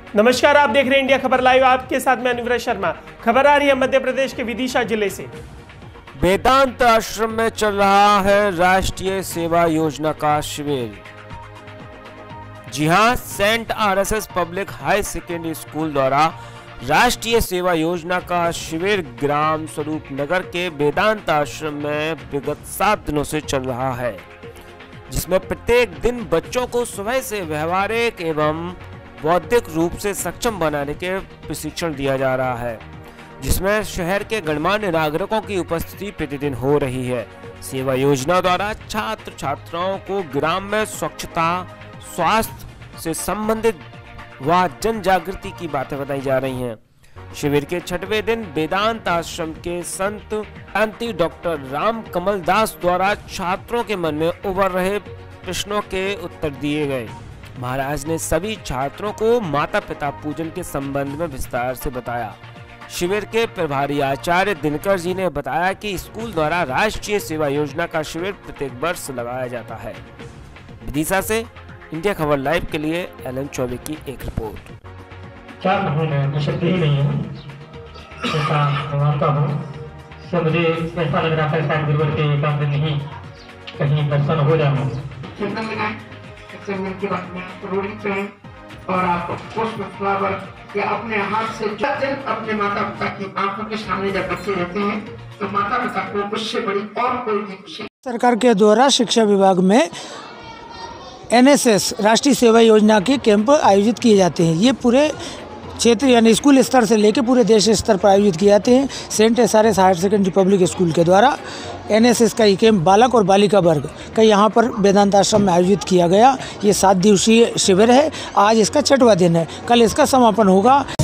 नमस्कार, आप देख रहे हैं इंडिया खबर लाइव। आपके साथ मैं अनुव्रत शर्मा। खबर आ रही है मध्य प्रदेश के विदिशा जिले से। वेदांत आश्रम में चल रहा है राष्ट्रीय सेवा योजना का शिविर। जी हां, saint RSS public high secondary school द्वारा राष्ट्रीय सेवा योजना का शिविर ग्राम स्वरूप नगर के वेदांत आश्रम में विगत 7 दिनों से चल रहा है, जिसमें प्रत्येक दिन बच्चों को सुबह से व्यवहारिक एवं बौद्धिक रूप से सक्षम बनाने के प्रशिक्षण दिया जा रहा है, जिसमें शहर के गणमान्य नागरिकों की उपस्थिति प्रतिदिन हो रही है। सेवा योजना द्वारा छात्र छात्राओं को ग्राम में स्वच्छता, स्वास्थ्य से संबंधित व जन जागृति की बातें बताई जा रही हैं। शिविर के 6वें दिन वेदांत आश्रम के संत शांति डॉक्टर राम कमल दास द्वारा छात्रों के मन में उभर रहे प्रश्नों के उत्तर दिए गए। महाराज ने सभी छात्रों को माता पिता पूजन के संबंध में विस्तार से बताया। शिविर के प्रभारी आचार्य दिनकर जी ने बताया कि स्कूल द्वारा राष्ट्रीय सेवा योजना का शिविर प्रत्येक वर्ष लगाया जाता है। विदिशा से इंडिया खबर लाइव के लिए एलन चौबे की एक रिपोर्ट। 4 महीने मैं शक्ति ही नहीं हूँ, ऐसा मानता हूँ। तो मुझे ऐसा लग रहा था शायद गुरुवर के एक आध दिन ही कहीं दर्शन हो जाए। मन की बात में रोलिंग पेन और आप पुष्प फ्लावर या अपने हाथ से अपने माता पिता की आंखों के सामने जब बच्चे रहते हैं तो माता पिता को उससे बड़ी और कोई भी खुशी। सरकार के द्वारा शिक्षा विभाग में एनएसएस राष्ट्रीय सेवा योजना के कैंप आयोजित किए जाते हैं। ये पूरे क्षेत्र यानी स्कूल स्तर से लेकर पूरे देश स्तर पर आयोजित किए जाते हैं। Saint SRS higher secondary public school के द्वारा एनएसएस का ये कैंप बालक और बालिका वर्ग का यहाँ पर वेदांत आश्रम में आयोजित किया गया। ये 7 दिवसीय शिविर है। आज इसका 6वां दिन है। कल इसका समापन होगा।